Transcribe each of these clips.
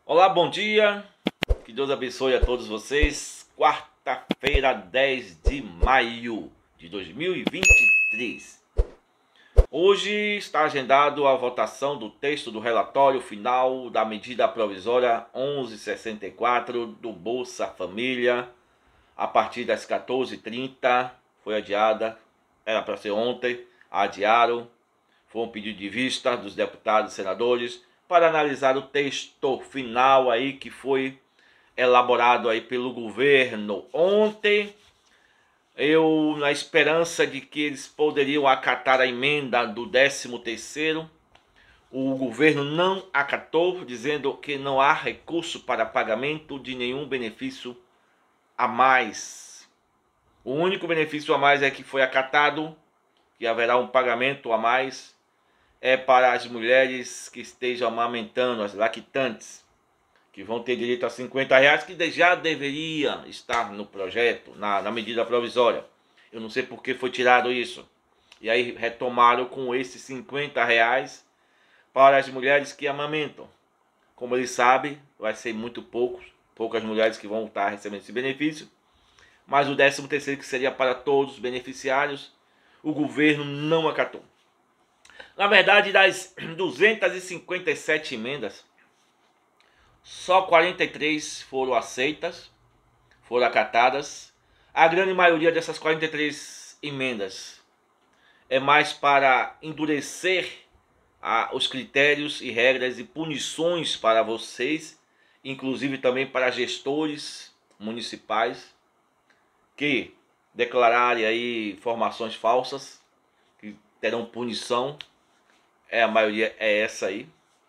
Olá, bom dia. Que Deus abençoe a todos vocês. Quarta-feira, 10 de maio de 2023. Hoje está agendado a votação do texto do relatório final da medida provisória 1164 do Bolsa Família, a partir das 14h30. Foi adiada, era para ser ontem, adiaram. Foi um pedido de vista dos deputados e senadores para analisar o texto final aí que foi elaborado aí pelo governo ontem. Eu, na esperança de que eles poderiam acatar a emenda do 13º, o governo não acatou, dizendo que não há recurso para pagamento de nenhum benefício a mais. O único benefício a mais é que foi acatado, que haverá um pagamento a mais, é para as mulheres que estejam amamentando, as lactantes, que vão ter direito a R$50, que já deveria estar no projeto, na medida provisória. Eu não sei por que foi tirado isso. E aí retomaram com esses R$50 para as mulheres que amamentam. Como eles sabem, vai ser muito poucas mulheres que vão estar recebendo esse benefício. Mas o 13º, que seria para todos os beneficiários, o governo não acatou. Na verdade, das 257 emendas, só 43 foram aceitas, foram acatadas. A grande maioria dessas 43 emendas é mais para endurecer os critérios e regras e punições para vocês, inclusive também para gestores municipais que declararem aí informações falsas, que terão punição. A maioria é essa aí.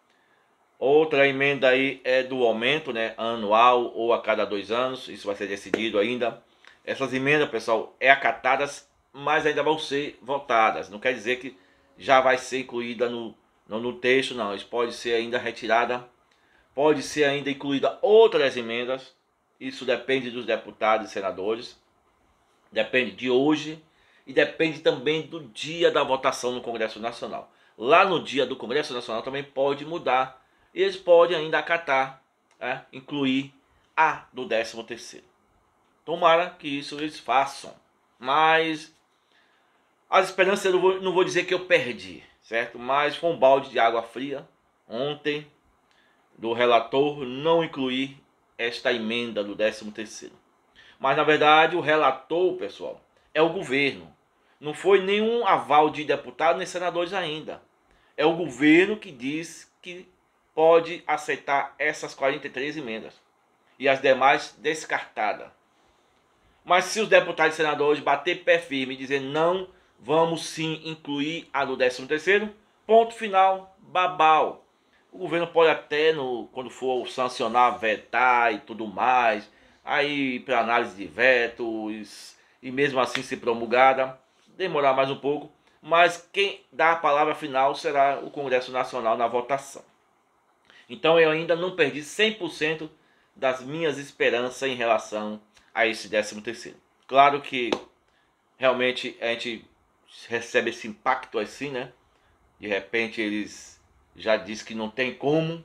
Outra emenda aí é do aumento, né, anual ou a cada 2 anos. Isso vai ser decidido ainda. Essas emendas, pessoal, acatadas, mas ainda vão ser votadas. Não quer dizer que já vai ser incluída no texto, não. Isso pode ser ainda retirada. Pode ser ainda incluída outras emendas. Isso depende dos deputados e senadores. Depende de hoje e depende também do dia da votação no Congresso Nacional. Lá no dia do Congresso Nacional também pode mudar. E eles podem ainda acatar, incluir a do 13º. Tomara que isso eles façam. Mas as esperanças eu não vou dizer que eu perdi, certo? Mas foi um balde de água fria ontem do relator não incluir esta emenda do 13º. Mas na verdade o relator, pessoal, é o governo. Não foi nenhum aval de deputados nem senadores ainda. É o governo que diz que pode aceitar essas 43 emendas. E as demais descartadas. Mas se os deputados e senadores bater pé firme e dizer não, vamos sim incluir a do 13º, ponto final, babau. O governo pode até, quando for sancionar, vetar e tudo mais, aí para análise de vetos, e mesmo assim se promulgada, demorar mais um pouco, mas quem dá a palavra final será o Congresso Nacional na votação. Então eu ainda não perdi 100% das minhas esperanças em relação a esse 13º. Claro que realmente a gente recebe esse impacto assim, né? De repente eles já dizem que não tem como.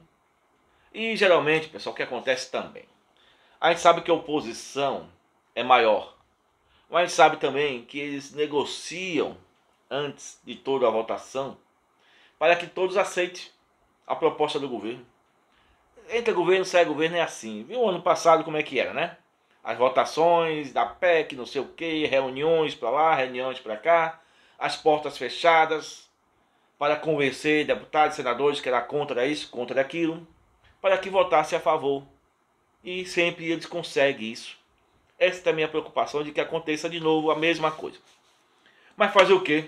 E geralmente, pessoal, o que acontece também? A gente sabe que a oposição é maior. Mas a gente sabe também que eles negociam antes de toda a votação para que todos aceitem a proposta do governo. Entra governo, sai governo, é assim. Viu o ano passado como é que era, né? As votações da PEC, não sei o que, reuniões para lá, reuniões para cá, as portas fechadas, para convencer deputados e senadores que era contra isso, contra aquilo, para que votasse a favor. E sempre eles conseguem isso. Essa é a minha preocupação, de que aconteça de novo a mesma coisa. Mas fazer o quê?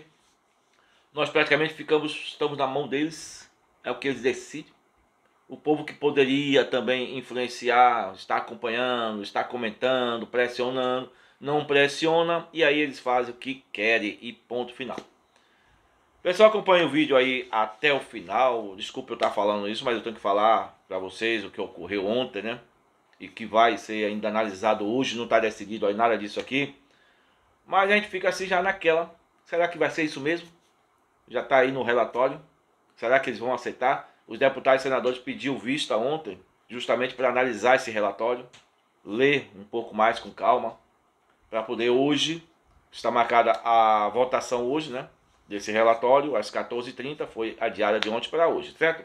Nós praticamente estamos na mão deles, é o que eles decidem. O povo que poderia também influenciar, está acompanhando, está comentando, pressionando, não pressiona, e aí eles fazem o que querem e ponto final. Pessoal, acompanha o vídeo aí até o final. Desculpa eu estar falando isso, mas eu tenho que falar para vocês o que ocorreu ontem, né? E que vai ser ainda analisado hoje, não está decidido aí nada disso aqui. Mas a gente fica assim já naquela. Será que vai ser isso mesmo? Já está aí no relatório. Será que eles vão aceitar? Os deputados e senadores pediram vista ontem justamente para analisar esse relatório, ler um pouco mais com calma, para poder hoje, está marcada a votação hoje, né, desse relatório, às 14h30, foi adiada de ontem para hoje, certo?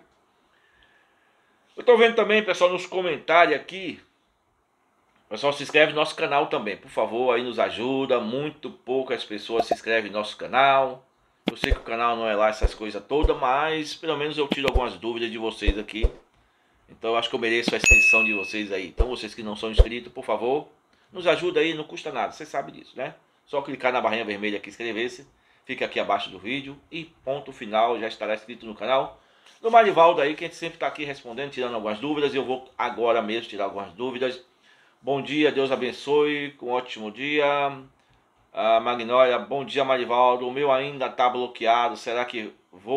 Eu estou vendo também, pessoal, nos comentários aqui, pessoal, se inscreve no nosso canal também, por favor, aí nos ajuda, muito poucas pessoas se inscrevem no nosso canal. Eu sei que o canal não é lá essas coisas todas, mas pelo menos eu tiro algumas dúvidas de vocês aqui. Então eu acho que eu mereço a inscrição de vocês aí. Então vocês que não são inscritos, por favor, nos ajuda aí, não custa nada, você sabe disso, né? Só clicar na barrinha vermelha aqui, inscrever-se, fica aqui abaixo do vídeo e ponto final, já estará inscrito no canal. Do Marivaldo aí, que a gente sempre está aqui respondendo, tirando algumas dúvidas, e eu vou agora mesmo tirar algumas dúvidas. Bom dia, Deus abençoe, com um ótimo dia. Magnólia, bom dia, Marivaldo. O meu ainda está bloqueado. Será que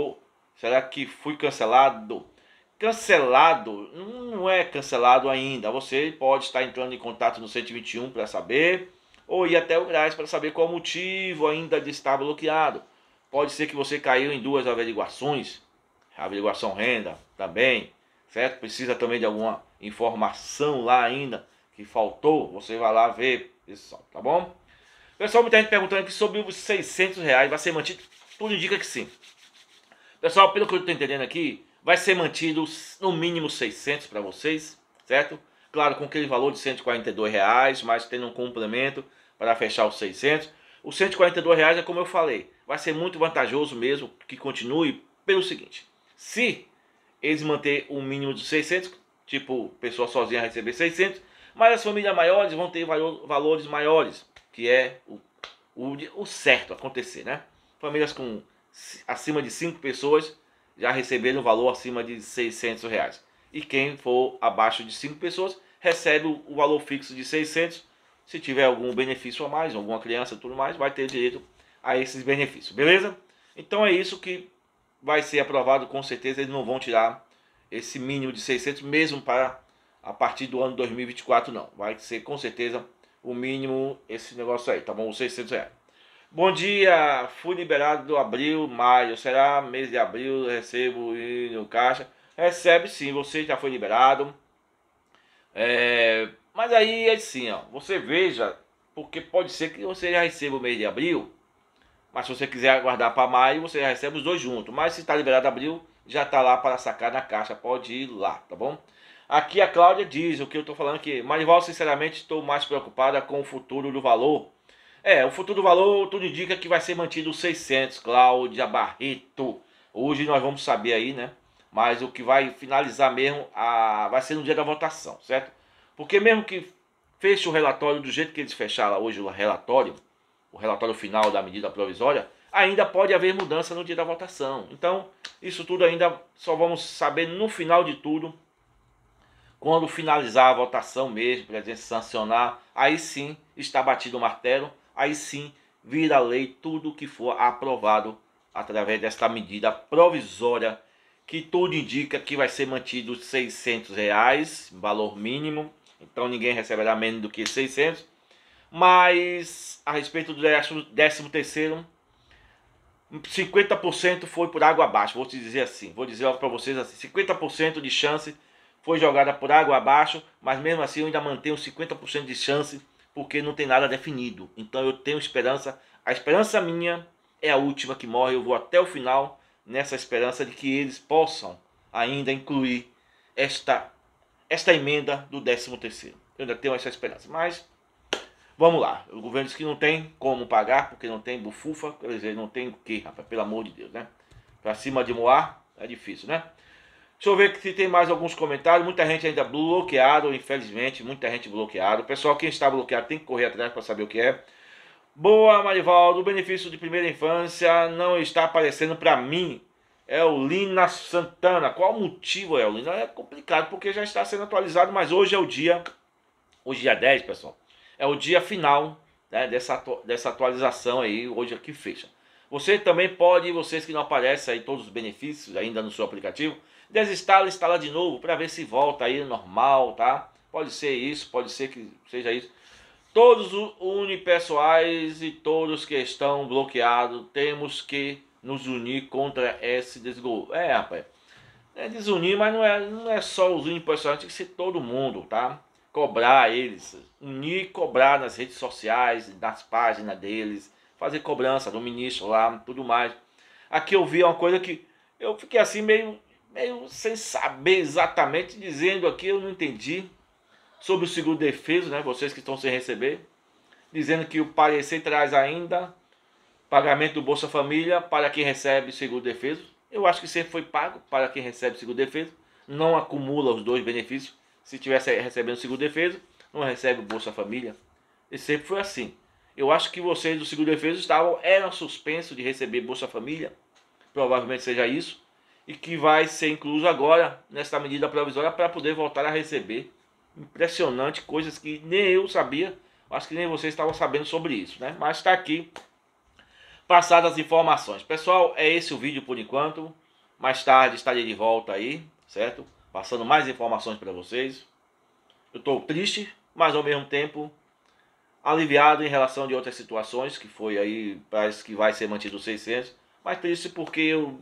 fui cancelado? Cancelado? Não é cancelado ainda. Você pode estar entrando em contato no 121 para saber, ou ir até o GRAS para saber qual o motivo ainda de estar bloqueado. Pode ser que você caiu em duas averiguações, averiguação renda também, certo? Precisa também de alguma informação lá ainda que faltou, você vai lá ver, pessoal, tá bom? Pessoal, muita gente perguntando aqui sobre os R$600, vai ser mantido? Tudo indica que sim. Pessoal, pelo que eu estou entendendo aqui, vai ser mantido no mínimo 600 para vocês, certo? Claro, com aquele valor de R$142, mas tendo um complemento para fechar os 600. Os R$142 é como eu falei, vai ser muito vantajoso mesmo que continue pelo seguinte: se eles manter um mínimo de 600, tipo, pessoa sozinha receber 600, mas as famílias maiores vão ter valores maiores, que é o certo acontecer, né? Famílias com acima de 5 pessoas já receberam um valor acima de R$600. E quem for abaixo de 5 pessoas recebe o valor fixo de 600. Se tiver algum benefício a mais, alguma criança e tudo mais, vai ter direito a esses benefícios, beleza? Então é isso que vai ser aprovado, com certeza. Eles não vão tirar esse mínimo de 600 mesmo para a partir do ano 2024, não. Vai ser com certeza o mínimo esse negócio aí, tá bom? Os R$600. Bom dia, fui liberado do abril, maio. Será mês de abril eu recebo e no caixa? Recebe sim, você já foi liberado. Mas aí é assim, ó, você veja, porque pode ser que você já receba o mês de abril, mas se você quiser aguardar para maio, você já recebe os dois juntos. Mas se está liberado abril, já está lá para sacar na caixa, pode ir lá, tá bom? Aqui a Cláudia diz o que eu estou falando aqui. Marivaldo, sinceramente, estou mais preocupada com o futuro do valor. O futuro do valor, tudo indica que vai ser mantido os 600, Cláudia Barreto. Hoje nós vamos saber aí, né? Mas o que vai finalizar mesmo vai ser no dia da votação, certo? Porque mesmo que feche o relatório do jeito que eles fecharam hoje o relatório final da medida provisória, ainda pode haver mudança no dia da votação. Então, isso tudo ainda só vamos saber no final de tudo, quando finalizar a votação mesmo, para a gente sancionar, aí sim está batido o martelo, aí sim vira lei tudo que for aprovado através desta medida provisória, que tudo indica que vai ser mantido R$600, valor mínimo, então ninguém receberá menos do que 600, mas a respeito do 13º, 50% foi por água abaixo, vou te dizer assim, vou dizer para vocês assim, 50% de chance foi jogada por água abaixo, mas mesmo assim eu ainda mantenho 50% de chance, porque não tem nada definido. Então eu tenho esperança, a esperança minha é a última que morre, eu vou até o final nessa esperança de que eles possam ainda incluir esta emenda do 13º. Eu ainda tenho essa esperança, mas vamos lá. O governo diz que não tem como pagar, porque não tem bufufa, quer dizer, não tem o que, rapaz, pelo amor de Deus, né? Pra cima de Moar é difícil, né? Deixa eu ver se tem mais alguns comentários. Muita gente ainda bloqueado, infelizmente, muita gente bloqueado. Pessoal, quem está bloqueado tem que correr atrás para saber o que é. Boa, Marivaldo, o benefício de primeira infância não está aparecendo para mim. É o Lina Santana. Qual o motivo, é o Lina? É complicado, porque já está sendo atualizado, mas hoje é o dia 10, pessoal. É o dia final, né, dessa atualização aí, hoje aqui fecha. Você também pode, vocês que não aparecem aí todos os benefícios ainda no seu aplicativo, desinstala e instala de novo para ver se volta aí normal, tá? Pode ser isso, pode ser que seja isso. Todos os unipessoais e todos que estão bloqueados, temos que nos unir contra esse desgoverno. Rapaz, É desunir, mas não é só os uniposicionais, tem que ser todo mundo, tá? Cobrar eles, unir e cobrar nas redes sociais, nas páginas deles, fazer cobrança do ministro lá, tudo mais. Aqui eu vi uma coisa que eu fiquei assim meio sem saber exatamente, dizendo aqui, eu não entendi, sobre o seguro-defeso, né? Vocês que estão sem receber, dizendo que o parecer traz ainda pagamento do Bolsa Família para quem recebe seguro-defeso. Eu acho que sempre foi pago para quem recebe seguro-defeso, não acumula os dois benefícios. Se tivesse recebendo seguro-defeso, não recebe o Bolsa Família. E sempre foi assim. Eu acho que vocês do seguro-defeso eram suspensos de receber Bolsa Família, provavelmente seja isso, e que vai ser incluso agora nessa medida provisória para poder voltar a receber. Impressionante, coisas que nem eu sabia, acho que nem vocês estavam sabendo sobre isso, né? Mas está aqui, passadas as informações. Pessoal, é esse o vídeo por enquanto. Mais tarde estarei de volta aí, certo? Passando mais informações para vocês. Eu estou triste, mas ao mesmo tempo aliviado em relação de outras situações, que foi aí, parece que vai ser mantido os 600. Mas triste porque eu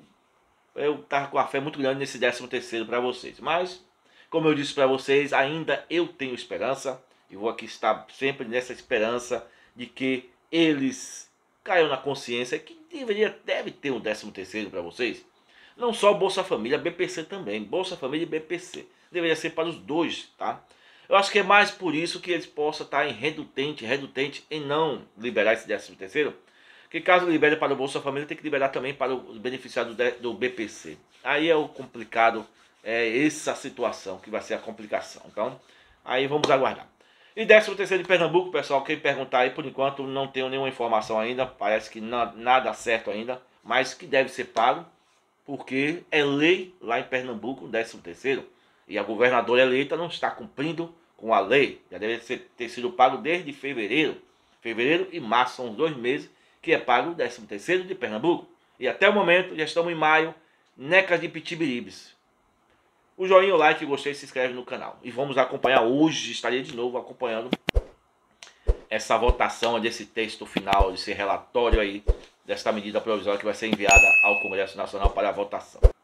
tava com a fé muito grande nesse 13º para vocês. Mas, como eu disse para vocês, ainda eu tenho esperança. E vou aqui estar sempre nessa esperança de que eles caiam na consciência que deve ter um 13º para vocês. Não só Bolsa Família, BPC também. Bolsa Família e BPC. Deveria ser para os dois, tá? Eu acho que é mais por isso que eles possam estar em redutante em não liberar esse 13º. Que caso libere para o Bolsa Família, tem que liberar também para os beneficiados do BPC. Aí é o complicado, é essa situação que vai ser a complicação. Então, aí vamos aguardar. E 13º de Pernambuco, pessoal, quem perguntar aí, por enquanto não tenho nenhuma informação ainda, parece que nada certo ainda, mas que deve ser pago, porque é lei lá em Pernambuco, 13º, e a governadora eleita não está cumprindo com a lei, já deve ter sido pago desde fevereiro e março, são os 2 meses, que é pago o 13º de Pernambuco. E até o momento, já estamos em maio, necas de pitibiribes. O joinha, o like, gostei, se inscreve no canal. E vamos acompanhar hoje, estarei de novo acompanhando essa votação desse texto final, desse relatório aí, desta medida provisória que vai ser enviada ao Congresso Nacional para a votação.